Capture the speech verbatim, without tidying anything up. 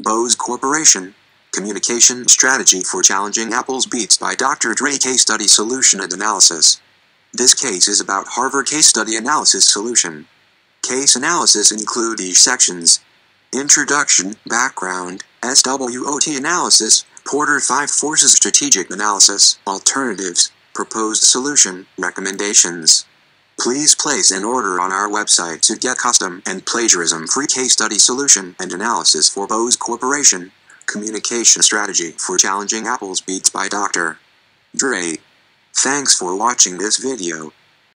Bose Corporation, Communication Strategy for Challenging Apple's Beats by Doctor Dre Case Study Solution and Analysis. This case is about Harvard Case Study Analysis Solution. Case analysis include these sections: Introduction, Background, SWOT analysis, Porter five forces strategic analysis, alternatives, proposed solution, recommendations. Please place an order on our website to get custom and plagiarism-free case study solution and analysis for Bose Corporation, Communication Strategy for Challenging Apple's Beats by Doctor Dre. Thanks for watching this video.